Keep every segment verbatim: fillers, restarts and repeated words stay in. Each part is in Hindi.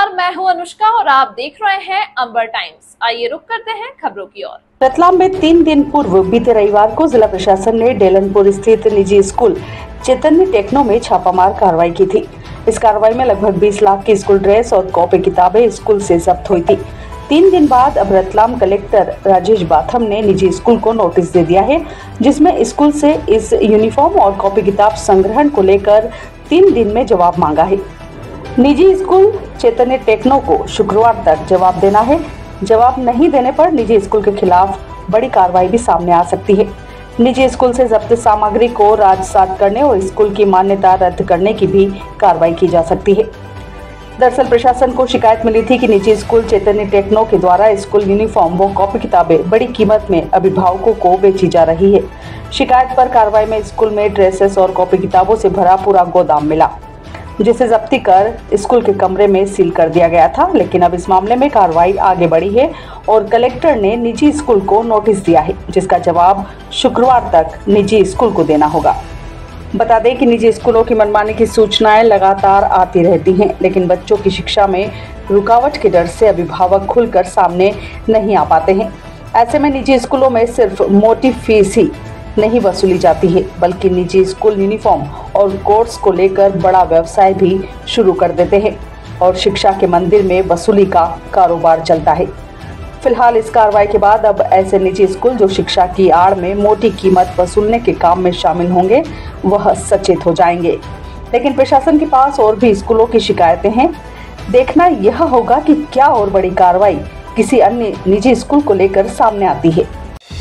नमस्कार, मैं हूं अनुष्का और आप देख रहे हैं अंबर टाइम्स। आइए रुक करते हैं खबरों की ओर। रतलाम में तीन दिन पूर्व बीते रविवार को जिला प्रशासन ने डेलनपुर स्थित निजी स्कूल चैतन्य टेक्नो में छापामार कार्रवाई की थी। इस कार्रवाई में लगभग बीस लाख की स्कूल ड्रेस और कॉपी किताबें स्कूल से जब्त हुई थी। तीन दिन बाद अब रतलाम कलेक्टर राजेश बाथम ने निजी स्कूल को नोटिस दे दिया है, जिसमें स्कूल से इस यूनिफॉर्म और कॉपी किताब संग्रहण को लेकर तीन दिन में जवाब मांगा है। निजी स्कूल चैतन्य टेक्नो को शुक्रवार तक जवाब देना है। जवाब नहीं देने पर निजी स्कूल के खिलाफ बड़ी कार्रवाई भी सामने आ सकती है। निजी स्कूल से जब्त सामग्री को राजसात करने और स्कूल की मान्यता रद्द करने की भी कार्रवाई की जा सकती है। दरअसल प्रशासन को शिकायत मिली थी कि निजी स्कूल चैतन्य टेक्नो के द्वारा स्कूल यूनिफॉर्म व कॉपी किताबें बड़ी कीमत में अभिभावकों को बेची जा रही है। शिकायत पर कार्रवाई में स्कूल में ड्रेसेस और कॉपी किताबों से भरा पूरा गोदाम मिला, जिसे जब्ती कर स्कूल के कमरे में सील कर दिया गया था। लेकिन अब इस मामले में कार्रवाई आगे बढ़ी है और कलेक्टर ने निजी स्कूल को नोटिस दिया है, जिसका जवाब शुक्रवार तक निजी स्कूल को देना होगा। बता दें कि निजी स्कूलों की मनमानी की सूचनाएं लगातार आती रहती हैं, लेकिन बच्चों की शिक्षा में रुकावट के डर से अभिभावक खुलकर सामने नहीं आ पाते हैं। ऐसे में निजी स्कूलों में सिर्फ मोटी फीस ही नहीं वसूली जाती है, बल्कि निजी स्कूल यूनिफॉर्म और कोर्स को लेकर बड़ा व्यवसाय भी शुरू कर देते हैं और शिक्षा के मंदिर में वसूली का कारोबार चलता है। फिलहाल इस कार्रवाई के बाद अब ऐसे निजी स्कूल जो शिक्षा की आड़ में मोटी कीमत वसूलने के काम में शामिल होंगे, वह सचेत हो जाएंगे। लेकिन प्रशासन के पास और भी स्कूलों की शिकायतें हैं। देखना यह होगा कि क्या और बड़ी कार्रवाई किसी अन्य निजी स्कूल को लेकर सामने आती है।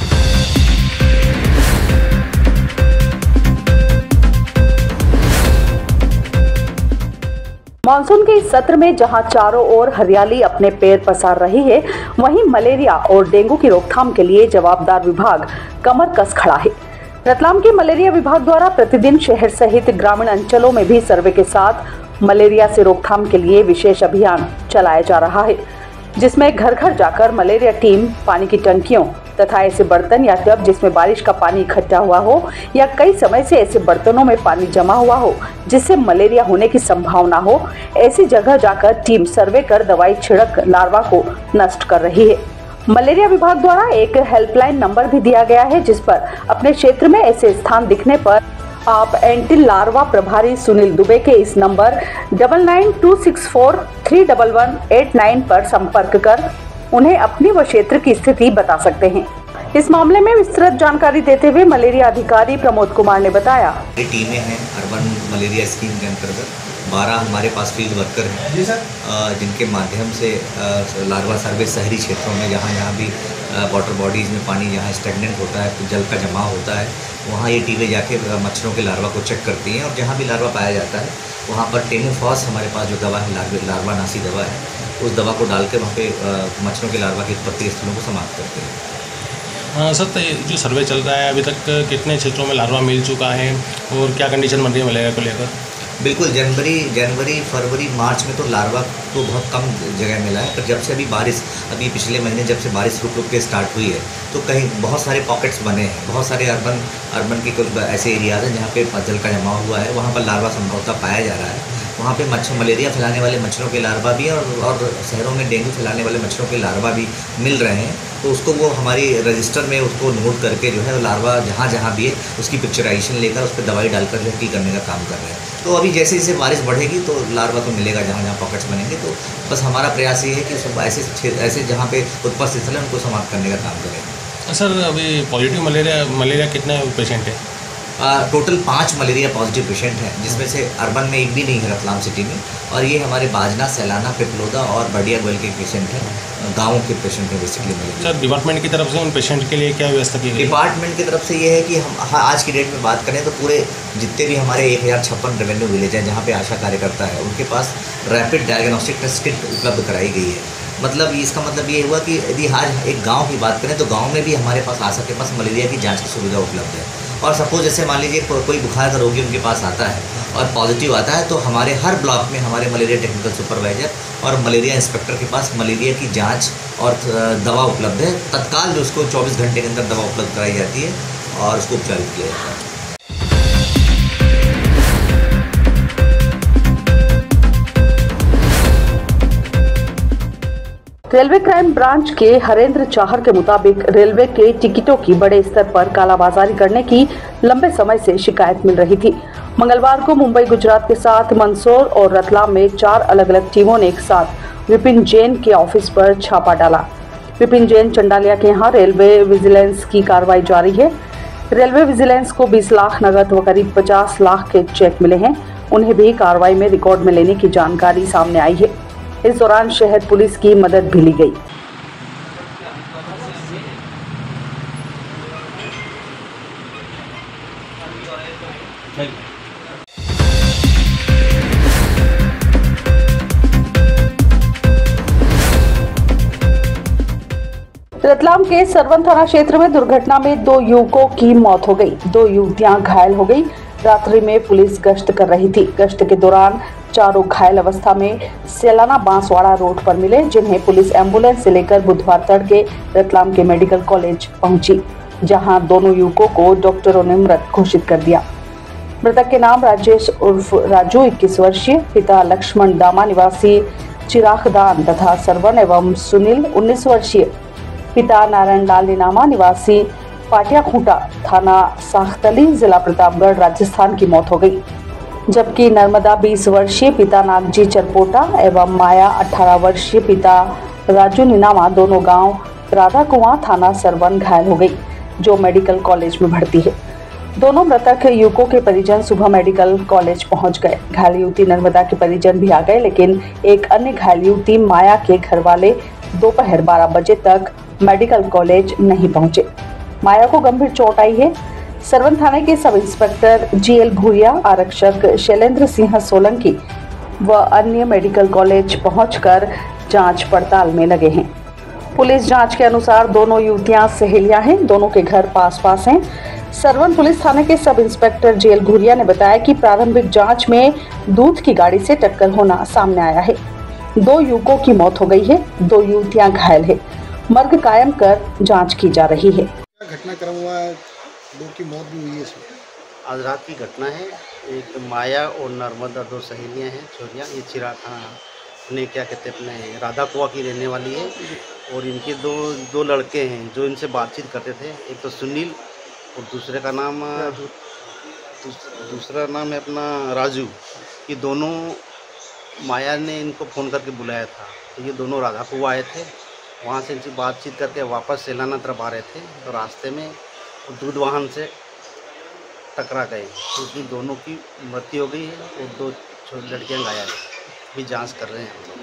मानसून के इस सत्र में जहां चारों ओर हरियाली अपने पैर पसार रही है, वहीं मलेरिया और डेंगू की रोकथाम के लिए जवाबदार विभाग कमर कस खड़ा है। रतलाम के मलेरिया विभाग द्वारा प्रतिदिन शहर सहित ग्रामीण अंचलों में भी सर्वे के साथ मलेरिया से रोकथाम के लिए विशेष अभियान चलाया जा रहा है, जिसमें घर घर जाकर मलेरिया टीम पानी की टंकियों तथा ऐसे बर्तन या टब जिसमें बारिश का पानी इकट्ठा हुआ हो या कई समय से ऐसे बर्तनों में पानी जमा हुआ हो जिससे मलेरिया होने की संभावना हो, ऐसी जगह जाकर टीम सर्वे कर दवाई छिड़क लार्वा को नष्ट कर रही है। मलेरिया विभाग द्वारा एक हेल्पलाइन नंबर भी दिया गया है, जिस पर अपने क्षेत्र में ऐसे स्थान दिखने पर आप एंटी लार्वा प्रभारी सुनील दुबे के इस number double nine two six four three double one eight nine पर संपर्क कर उन्हें अपनी व क्षेत्र की स्थिति बता सकते हैं। इस मामले में विस्तृत जानकारी देते हुए मलेरिया अधिकारी प्रमोद कुमार ने बताया, टीमें हैं अर्बन मलेरिया स्कीम के अंतर्गत बारह हमारे पास फील्ड वर्कर हैं, जिनके माध्यम से लार्वा सर्वे शहरी क्षेत्रों में जहाँ जहाँ भी वाटर बॉडीज़ में पानी जहाँ स्टेगनेंट होता है, तो जल का जमाव होता है, वहाँ ये टीमें जाके मच्छरों के लार्वा को चेक करती हैं और जहाँ भी लार्वा पाया जाता है वहाँ पर टेमोफॉस हमारे पास जो दवा है, लार्वा लार्वा नाशी दवा है, उस दवा को डाल के वहाँ पे मच्छरों के लार्वा की उत्पत्ति स्थलों को समाप्त करते हैं। हाँ सर, तो जो सर्वे चल रहा है अभी तक कितने क्षेत्रों में लार्वा मिल चुका है और क्या कंडीशन बन रही है मलेरिया को लेकर? बिल्कुल, जनवरी जनवरी फरवरी मार्च में तो लार्वा तो बहुत कम जगह मिला है, पर जब से अभी बारिश अभी पिछले महीने जब से बारिश रुक रुक के स्टार्ट हुई है तो कहीं बहुत सारे पॉकेट्स बने हैं, बहुत सारे अर्बन अर्बन के कुछ ऐसे एरियाज हैं जहाँ पे जल का जमाव हुआ है, वहाँ पर लार्वा संभवतः पाया जा रहा है। वहाँ पे मच्छर मलेरिया फैलाने वाले मच्छरों के लार्वा भी और, और शहरों में डेंगू फैलाने वाले मच्छरों के लार्वा भी मिल रहे हैं। तो उसको वो हमारी रजिस्टर में उसको नोट करके जो है लार्वा जहाँ जहाँ भी है उसकी पिक्चराइजेशन लेकर उस पर दवाई डालकर जो है किल करने का काम कर रहे हैं। तो अभी जैसे जैसे बारिश बढ़ेगी तो लार्वा तो मिलेगा जहाँ जहाँ पॉकेट्स बनेंगे। तो बस हमारा प्रयास ये है कि सब ऐसे ऐसे जहाँ पे उत्पत्ति स्थल है उनको समाप्त करने का काम करें। सर, अभी पॉजिटिव मलेरिया मलेरिया कितने पेशेंट है? टोटल पाँच मलेरिया पॉजिटिव पेशेंट हैं, जिसमें से अर्बन में एक भी नहीं है रतलाम सिटी में, और ये हमारे बाजना, सैलाना, पिपलोदा और बढ़िया गोयल के पेशेंट हैं, गाँवों के पेशेंट हैं बेसिकली मलेरिया। सर, डिपार्टमेंट की तरफ से उन पेशेंट के लिए क्या व्यवस्था की गई? डिपार्टमेंट की तरफ से ये है कि हम हाँ, आज की डेट में बात करें तो पूरे जितने भी हमारे एक हज़ार छप्पन रेवेन्यू विलेज हैं जहाँ पे आशा कार्यकर्ता है, उनके पास रैपिड डायग्नोस्टिक टेस्ट किट उपलब्ध कराई गई है। मतलब इसका मतलब ये हुआ कि यदि आज एक गांव की बात करें तो गांव में भी हमारे पास आशा के पास मलेरिया की जांच की सुविधा उपलब्ध है। और सपोज जैसे मान लीजिए कोई बुखार का रोगी उनके पास आता है और पॉजिटिव आता है, तो हमारे हर ब्लॉक में हमारे मलेरिया टेक्निकल सुपरवाइजर और मलेरिया इंस्पेक्टर के पास मलेरिया की जाँच और दवा उपलब्ध है। तत्काल जो उसको चौबीस घंटे के अंदर दवा उपलब्ध कराई जाती है और उसको उपचारित किया जाता है। रेलवे क्राइम ब्रांच के हरेंद्र चाहर के मुताबिक रेलवे के टिकटों की बड़े स्तर पर कालाबाजारी करने की लंबे समय से शिकायत मिल रही थी। मंगलवार को मुंबई गुजरात के साथ मंदसौर और रतलाम में चार अलग अलग टीमों ने एक साथ विपिन जैन के ऑफिस पर छापा डाला। विपिन जैन चंडालिया के यहाँ रेलवे विजिलेंस की कार्रवाई जारी है। रेलवे विजिलेंस को बीस लाख नगद व करीब पचास लाख के चेक मिले हैं। उन्हें भी कार्रवाई में रिकॉर्ड में लेने की जानकारी सामने आई है। इस दौरान शहर पुलिस की मदद भी ली गई। रतलाम के सरवन थाना क्षेत्र में दुर्घटना में दो युवकों की मौत हो गई। दो युवतियां घायल हो गई। रात्रि में पुलिस गश्त कर रही थी। गश्त के दौरान चारों घायल अवस्था में सेलाना बांसवाड़ा रोड पर मिले, जिन्हें पुलिस एम्बुलेंस से लेकर बुधवार तड़के रतलाम के मेडिकल कॉलेज पहुंची, जहां दोनों युवकों को डॉक्टरों ने मृत घोषित कर दिया। मृतक के नाम राजेश उर्फ राजू इक्कीस वर्षीय, पिता लक्ष्मण दामा निवासी चिरागदान तथा सरवन एवं सुनील उन्नीस वर्षीय, पिता नारायण लाल नीनामा निवासी पाटिया खूंटा थाना साख्तली जिला प्रतापगढ़ राजस्थान की मौत हो गई। जबकि नर्मदा बीस वर्षीय पिता नागजी चरपोटा एवं माया अठारह वर्षीय पिता राजू नीनामा दोनों गांव राधा कुआं थाना सरवन घायल हो गई, जो मेडिकल कॉलेज में भर्ती है। दोनों मृतक युवकों के परिजन सुबह मेडिकल कॉलेज पहुंच गए। घायल युवती नर्मदा के परिजन भी आ गए, लेकिन एक अन्य घायल युवती माया के घर वाले दोपहर बारह बजे तक मेडिकल कॉलेज नहीं पहुंचे। माया को गंभीर चोट आई है। सरवन थाने के sub inspector G L Bhuria, आरक्षक शैलेंद्र सिंह सोलंकी व अन्य मेडिकल कॉलेज पहुंचकर जांच पड़ताल में लगे हैं। पुलिस जांच के अनुसार दोनों युवतियां सहेलियां हैं। दोनों के घर पास पास हैं। सरवन पुलिस थाने के sub inspector G L Bhuria ने बताया कि प्रारंभिक जांच में दूध की गाड़ी से टक्कर होना सामने आया है। दो युवकों की मौत हो गई है, दो युवतियां घायल है। मर्ग कायम कर जांच की जा रही है। घटनाक्रम हुआ है, दो की मौत भी हुई है इसमें। आज रात की घटना है। एक माया और नर्मदा दो सहेलियां हैं, छोरियां। ये चिराग अपने क्या कहते हैं अपने राधा कुआ की रहने वाली है, और इनके दो दो लड़के हैं जो इनसे बातचीत करते थे। एक तो सुनील और दूसरे का नाम दूसरा नाम है अपना राजू। ये दोनों माया ने इनको फ़ोन करके बुलाया था। तो ये दोनों राधा कुआ आए थे। वहाँ से इनसे बातचीत करके वापस सेलाना तरफ आ रहे थे, तो रास्ते में दूध वाहन से टकरा गए। तो उसमें दोनों की मृत्यु हो गई है और दो छोटी लड़कियां घायल हैं। भी जांच कर रहे हैं।